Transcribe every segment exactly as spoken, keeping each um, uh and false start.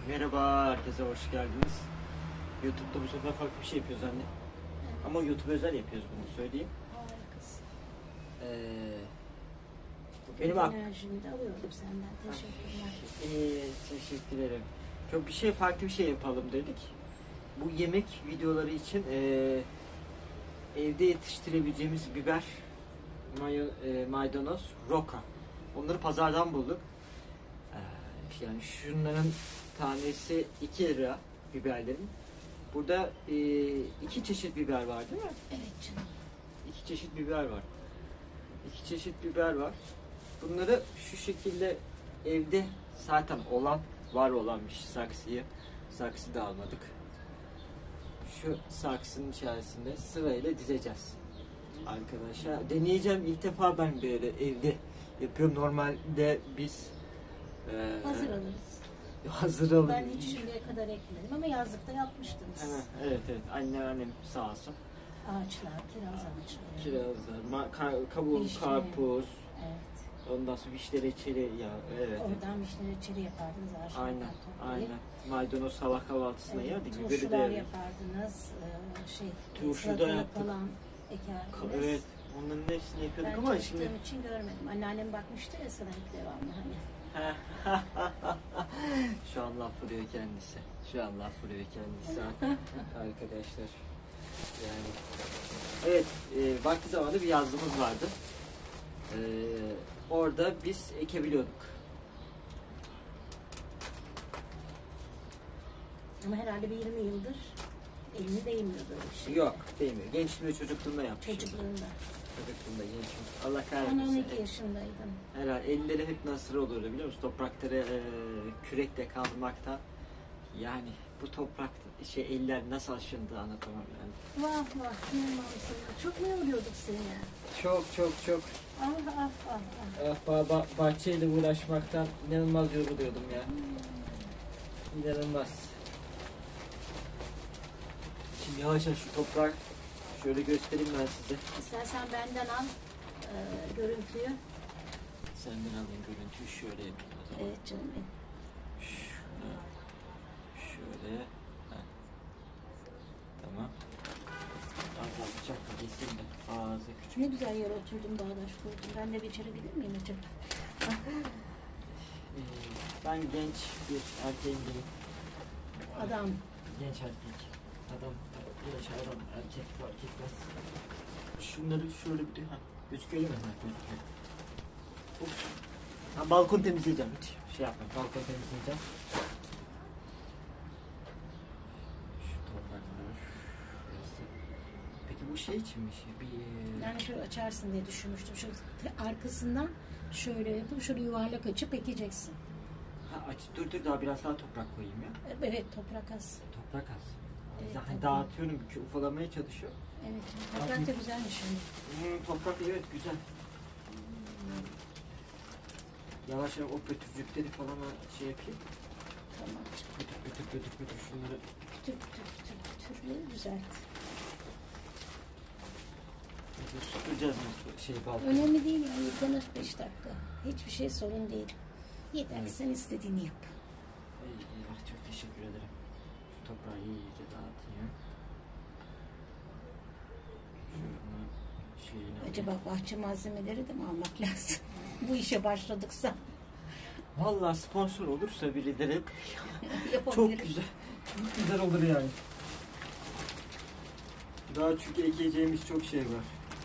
Merhaba, herkese hoş geldiniz. YouTube'da bu sefer farklı bir şey yapıyoruz anne. Evet. Ama YouTube özel yapıyoruz, bunu söyleyeyim. Harikasın. Ee, Bugün benim ak- enerjini de alıyorum senden. Teşekkürler. İyi, teşekkür ederim. Çok bir şey, farklı bir şey yapalım dedik. Bu yemek videoları için ee, evde yetiştirebileceğimiz biber, mayo, e, maydanoz, roka. Onları pazardan bulduk. Ee, yani şunların tanesi iki lira biberlerin. Burada e, iki çeşit biber var değil mi? Evet canım. İki çeşit biber var. İki çeşit biber var. Bunları şu şekilde evde zaten olan, var olanmış saksıyı. Saksı da almadık. Şu saksının içerisinde sırayla dizeceğiz. Arkadaşlar deneyeceğim. İlk defa ben böyle evde yapıyorum. Normalde biz e, Hazır alırız. hazır alın. Ben hiç şimdiye kadar ekmedim ama yazlıkta yapmıştınız. Hemen, evet evet. Anneannem sağ olsun. Ağaçlar, kiraz ağaçları. Kirazlar, ma- ka- kavun, Vişne. karpuz, Evet. ondan sonra vişne reçeli ya evet. Oradan vişne reçeli yapardınız ağaçlardan Aynen, toplayıp. aynen. Maydanoz sabah kahvaltısına Evet, yerdik. Biberi turşular de yapardınız. Ee, şey, Turşu da salatalık yaptık. falan Ka- ekerdiniz. evet, onların hepsini yapıyorduk Ben ama çalıştığım şimdi için görmedim. Anneannem bakmıştı ya sana hep devamlı hani. şu an laf vuruyor kendisi. Şu an laf vuruyor kendisi arkadaşlar. Yani evet, e, vakti zamanında bir yazlığımız vardı. E, orada biz ekebiliyorduk. Ama herhalde bir yirmi yıldır elini değmiyor böyle bir şey. Yok, değmiyor. Gençliğimde çocukluğumda yapmışım. Çocukluğunda. Çocukluğumda gençim. Allah Ben on iki kahretmesin. yaşındaydım. Herhalde elleri hep nasır olurdu biliyor musun? Toprakları e, kürekle kazmaktan. Yani bu toprak şey eller nasıl aşındı anlatamam yani. Vah vah, inanmamışsın. Çok mu yoruyorduk seni? Çok çok çok. Ah ah ah ah. Ah, ba- ba- bahçeyle uğraşmaktan inanılmaz yoruluyordum ya. İnanılmaz. Şimdi yavaş yavaş şu toprak şöyle göstereyim ben size. İstersen benden al e, görüntüyü. Senden alayım görüntüyü şöyle yapayım o zaman. Evet canım benim. Şöyle. Şöyle. Heh. Tamam. Az bıçakla keseyim de fazla küçük. Ne güzel yere oturdum, bağdaş kurdum. Ben de becerebilir miyim acaba? Ee, ben genç bir erkeğim diyeyim. Adam. Genç erkek. Adam, genç adam, erkek fark etmez. Şunları şöyle bir de, ha, gözüküyor değil mi? Ha, gözüküyor. Ups. Ha, balkon temizleyeceğim, hiç şey yapma, balkon temizleyeceğim. Şu topraklar, şurası. Peki bu şey için mi şey? Bir... Yani şöyle açarsın diye düşünmüştüm. Şu arkasından şöyle yapıp şöyle yuvarlak açıp ekeceksin. Ha, aç, dur dur daha biraz daha toprak koyayım ya. Evet, toprak az. Toprak az. Evet, Zaten tabii. dağıtıyorum, ki ufalamaya çalışıyor. Evet, toprak da güzelmiş şimdi. Hmm, toprak evet güzel. Yavaş yavaş o pötürcükleri falan şey yapayım. Tamam. Pötür pötür pötür pötür şunları. Pütür pütür pütür pütür düzelt. Süpüreceğiz mutlu şey balkonu. Önemli değil yani, yıkanır beş dakika. Hiçbir şey sorun değil. Yeter ki Evet. sen istediğini yap. Ey, eyvah, çok teşekkür ederim. Şu toprağı iyice dağıtayım. Şunu şeyini Acaba bahçe malzemeleri de mi almak lazım? Bu işe başladıksa vallahi sponsor olursa birileri yapabiliriz. çok güzel. Çok güzel olur yani. Daha çünkü ekeceğimiz çok şey var.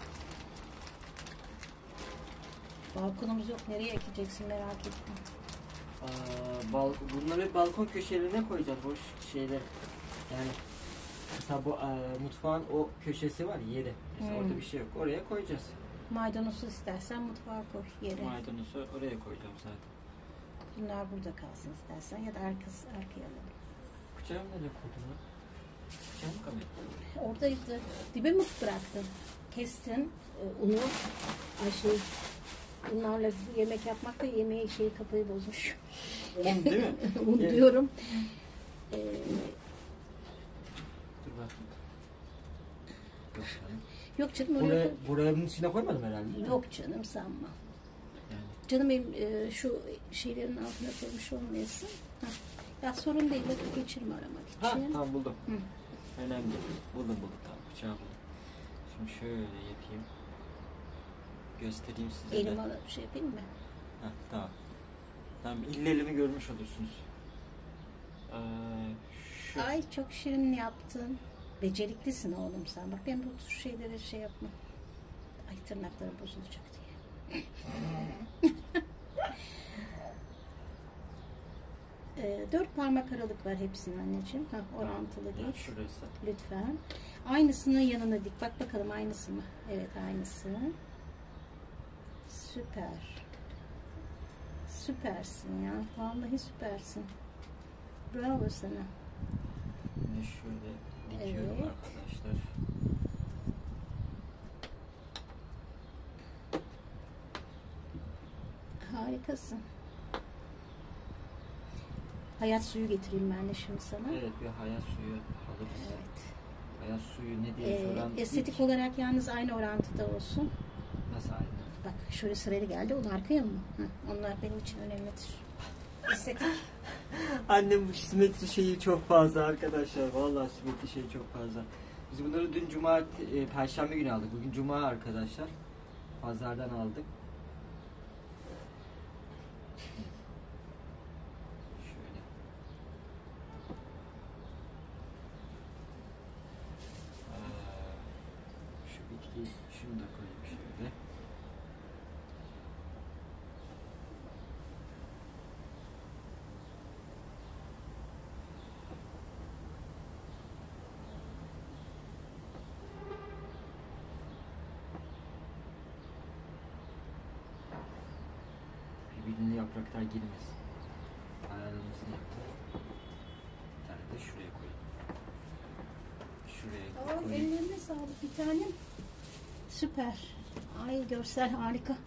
Balkonumuz yok. Nereye ekeceksin merak ettim. Aa, bal bunları balkon köşelerine koyacağız boş şeyler. Yani mesela bu e, mutfağın o köşesi var yeri. Mesela Hmm. orada bir şey yok. Oraya koyacağız. Maydanozu istersen mutfağa koy yere. Maydanozu oraya koyacağım zaten. Bunlar burada kalsın istersen ya da arkası arkaya alalım. Bıçağı nereye koydun lan? Bıçağı mı kalıyor? Oradaydı. Dibe mi bıraktın? Kestin e, unu. Ay şey, bunlarla yemek yapmak da yemeği şeyi kafayı bozmuş. Un değil mi? Un Evet. diyorum. Ee, Dur bak. Yok canım. yok canım Buraya, öyle. buranın içine koymadım herhalde. değil mi? Yok canım sanma. Yani. Canım benim e, şu şeylerin altına koymuş olmayasın. Hah. Ya sorun değil, vakit geçirme aramak için. Ha, tamam buldum. Hı. Önemli. Buldum buldum tamam, bıçağı buldum. Şimdi şöyle yapayım. Göstereyim size Elimi de. alıp şey yapayım mı? Heh, tamam. Tamam, ille elimi görmüş olursunuz. Ee, şu. Ay çok şirin yaptın. Beceriklisin oğlum sen. Bak ben bu tür şeylere şey yapma. Ay tırnaklarım bozulacak diye. Ee, dört parmak aralık var hepsinin anneciğim. Ha, orantılı Ya, değil. şurası. Lütfen. Aynısının yanına dik. Bak bakalım aynısı mı? Evet aynısı. Süper. Süpersin ya. Vallahi süpersin. Bravo sana. Şimdi şöyle dikiyorum Evet. arkadaşlar. Harikasın. Hayat suyu getireyim ben de şimdi sana. Evet, bir hayat suyu alırız. Evet. Hayat suyu ne diye Ee, soran estetik ilk- olarak yalnız aynı orantıda olsun. Nasıl aynı? Bak şöyle sırayla geldi. Onu arkaya mı? Hı, onlar benim için önemlidir. Estetik. Annem bu simetri şeyi çok fazla arkadaşlar. Vallahi simetri şeyi çok fazla. Biz bunları dün cuma, e, perşembe günü aldık. Bugün cuma arkadaşlar. Pazardan aldık. Şöyle. Aa, şu bitkiyi şunu da koyayım şöyle. Birbirine yapraklar girmesin. Ayarlamasını yaptım. Bir tane de şuraya koyayım. Şuraya Aa, koyayım. ellerine sağlık bir tanem. Süper. Ay görsel harika.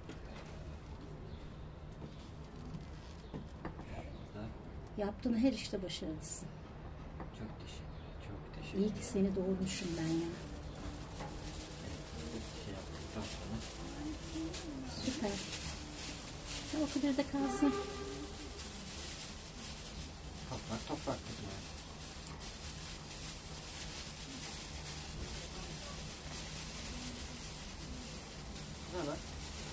Da Yaptığın her işte başarılısın. çok teşekkür Çok teşekkür İyi ki seni doğurmuşum ben ya. Bir şey yaptıktan sonra Süper. Ya, o kadar da kalsın. toprak toprak dedim yani. Ne lan?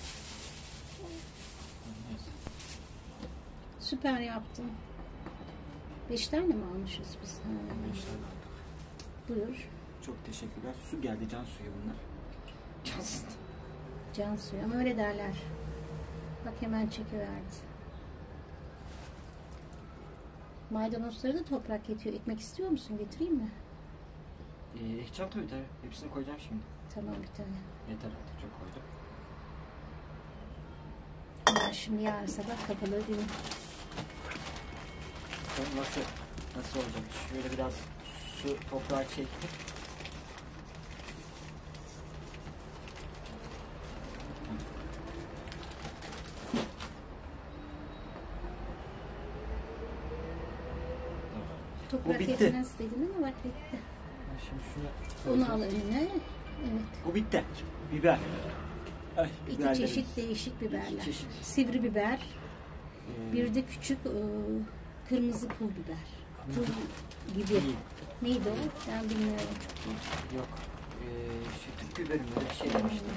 Neyse. Süper yaptın. Beş tane mi almışız biz? Ha. Beş tane aldık. Buyur. Çok teşekkürler. Su geldi, can suyu bunlar. Can suyu. Can suyu ama öyle derler. Bak hemen çekiverdi. Maydanozları da toprak yetiyor. Ekmek istiyor musun? Getireyim mi? Ee, ekeceğim tabii tabii. Hepsini koyacağım şimdi. Tamam bir tane. Yeter artık, çok koydum. Ben şimdi yarın sabah kapalı değil mi? Bakalım nasıl, nasıl olacak? Şöyle biraz su toprağa çektim. Toprak Bu bitti. yetmez dedin ama bak bitti. Şimdi şunu Onu al önüne. Evet. Bu bitti. Biber. Ay, İki biberlerimiz. çeşit değişik biberler. İki çeşit. Sivri biber. Ee, Bir de küçük e, kırmızı pul biber. Pul gibi. iyi. Neydi o? Ben bilmiyorum çok iyi. Yok. Ee, şu Türk biberi mi? Öyle bir şey demiştim.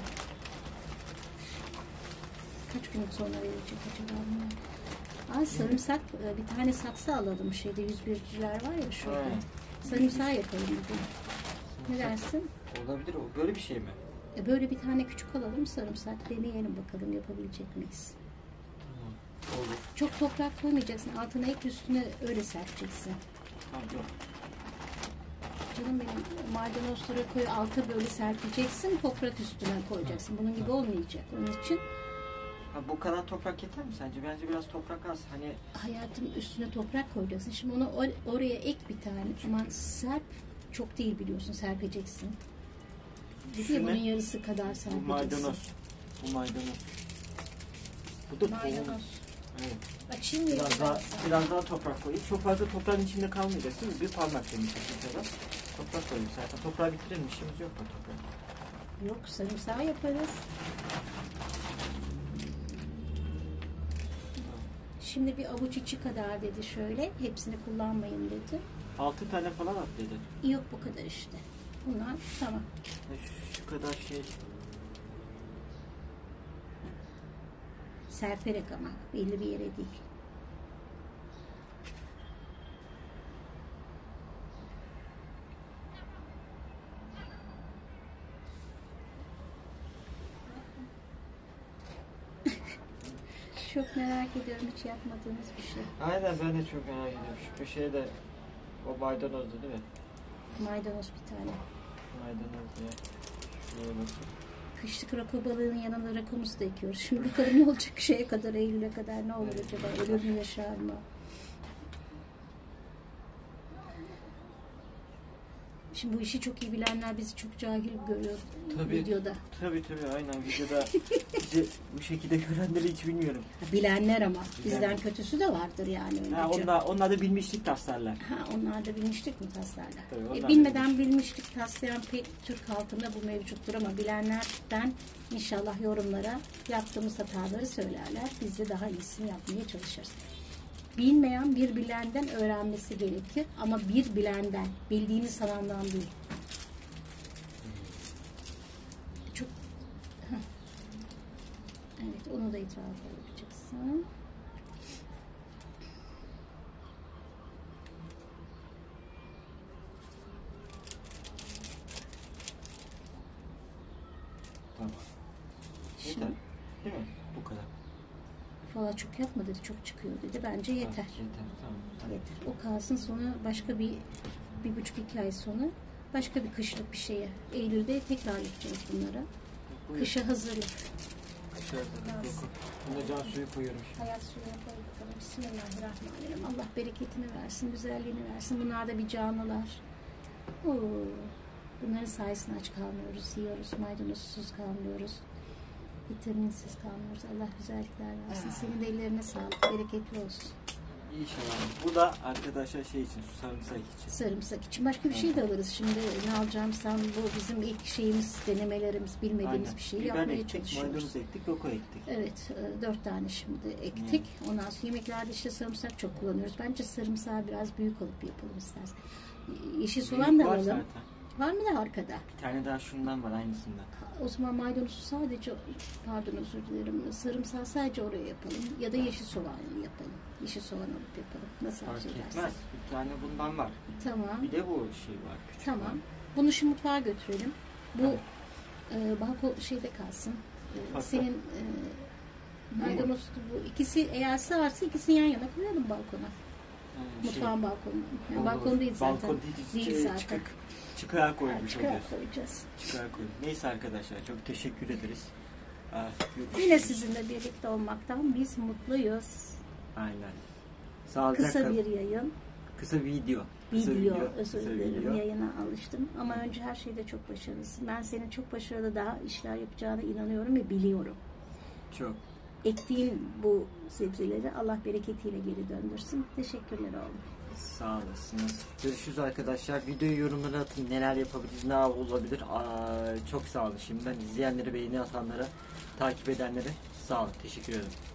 Kaç gün sonra verecek acaba bunlar? Aa, sarımsak, e, bir tane saksı alalım şeyde yüz birciler var ya şurada. Ha. Sarımsağı yapalım bugün. Ne dersin? Olabilir o. Böyle bir şey mi? E, böyle bir tane küçük alalım sarımsak deneyelim bakalım yapabilecek miyiz? Tamam. Olur. Çok toprak koymayacaksın. Altına ek üstüne öyle serpeceksin. Tamam yok. Canım benim maydanozları koy alta böyle serpeceksin. Toprak üstüne koyacaksın. Bunun gibi olmayacak. Onun için Ha, bu kadar toprak yeter mi sence? Bence biraz toprak az. Hani hayatım üstüne toprak koyacaksın. Şimdi onu or- oraya ek bir tane. Aman serp çok değil biliyorsun serpeceksin. Dedi ya şu bunun ne? yarısı kadar Bu serpeceksin. maydanoz. Bu maydanoz. Bu da Maydanoz. tohum. Evet. Açayım mı? Biraz daha, istersen? biraz daha toprak koyayım. Çok fazla toprağın içinde kalmayacak değil mi? Bir parmak demeyecek kadar. Toprak koyayım zaten. Toprağı bitirelim. İşimiz yok mu toprak? Yok sarımsağı yaparız. Şimdi bir avuç içi kadar dedi şöyle. Hepsini kullanmayın dedi. Altı tane falan at dedi. Yok bu kadar işte. Bunlar tamam. Ya Şu, şu kadar şey. Serperek ama belli bir yere değil. Çok merak ediyorum hiç yapmadığımız bir şey. Aynen ben de çok merak ediyorum. Şu köşeye de o maydanozdu değil mi? Maydanoz bir tane. Maydanoz diye. Şuraya bakayım. Kışlık rakı balığının yanına rakımızı da ekiyoruz. Şimdi bakalım ne olacak şeye kadar, Eylül'e kadar ne olur acaba? Ölür mü yaşar mı? Şimdi bu işi çok iyi bilenler bizi çok cahil görüyor Tabii. videoda. Tabii tabii aynen videoda bizi bu şekilde görenleri hiç bilmiyorum. Bilenler ama bizden Bilen. kötüsü de vardır yani. Ha, öylece. onlar, onlar da bilmişlik taslarlar. Ha, onlar da bilmişlik mi taslarlar? Tabii, E, onlar da bilmeden bilmişlik taslayan pek Türk halkında bu mevcuttur ama bilenlerden inşallah yorumlara yaptığımız hataları söylerler. Biz de daha iyisini yapmaya çalışırız. Bilmeyen bir bilenden öğrenmesi gerekir ama bir bilenden, bildiğini sanandan değil. Çok Heh. Evet, onu da etrafa yapacaksın. Tamam. Şimdi Yeter. Değil mi? Bu kadar. valla çok yapma dedi, çok çıkıyor dedi. Bence yeter. Ha, yeter. Tamam. Tamam. Yeter. O kalsın, sonra başka bir bir buçuk iki ay sonra başka bir kışlık bir şeye. Eylül'de tekrar yapacağız bunları. Buyur. Kışa hazırlık. Kışa hazırlık. Yok. Bunda can suyu koyuyorum şimdi. Hayat suyuna koy bakalım. Bismillahirrahmanirrahim. Allah bereketini versin, güzelliğini versin. Bunlar da bir canlılar. Oo. Bunların sayesinde aç kalmıyoruz, yiyoruz, maydanozsuz kalmıyoruz. Vitaminsiz kalmıyoruz. Allah güzellikler versin. Senin de ellerine sağlık, bereketli olsun. İnşallah. Bu da arkadaşlar şey için, su sarımsak için. Sarımsak için başka bir şey de alırız. Şimdi ne alacağım sen, bu bizim ilk şeyimiz, denemelerimiz, bilmediğimiz Aynen. bir şeyi Biber yapmaya ektik, çalışıyoruz. maydanoz ektik, roko ektik. Evet, e, dört tane şimdi ektik. Ondan sonra yemeklerde işte sarımsak çok kullanıyoruz. Bence sarımsağı biraz büyük alıp yapalım istersen. Yeşil soğan da Var alalım. zaten. Var mı da arkada? Bir tane daha şundan var aynısından. O zaman maydanozu sadece, pardon özür dilerim, sarımsağı sadece oraya yapalım. Ya da yeşil soğanlı yapalım. Yeşil soğan alıp yapalım. Nasıl Fark arzu edersen. etmez. Bir tane bundan var. Tamam. Bir de bu şey var. Küçük Tamam. olan. Bunu şimdi mutfağa götürelim. Bu e, balkon şeyde kalsın. E, Mutfakta. senin e, maydanoz bu ikisi eğer sığarsa ikisini yan yana koyalım balkona. Yani şey, Mutfağın balkonu. Yani olur. balkon değil zaten. Balkon değil, Değil şey, zaten. Çıkık, çıkığa Ha, koymuş çıkar oluyoruz. koyacağız. Çıkığa koymuş. Neyse arkadaşlar çok teşekkür ederiz. Ah, Yine sizinle birlikte olmaktan biz mutluyuz. Aynen. Sağlıcakla. Kısa bir yayın. Kısa video. Kısa Video, özür kısa dilerim, video. yayına alıştım. Ama önce her şeyde çok başarılısın. Ben senin çok başarılı daha işler yapacağına inanıyorum ve biliyorum. Çok. Ektiğin bu sebzeleri Allah bereketiyle geri döndürsün. Teşekkürler oğlum. Sağ olasınız. Görüşürüz arkadaşlar. Videoyu yorumlara atın. Neler yapabiliriz, ne olabilir. Aa, çok sağ olun şimdiden. İzleyenlere, beğeni atanlara, takip edenlere sağ olun. Teşekkür ederim.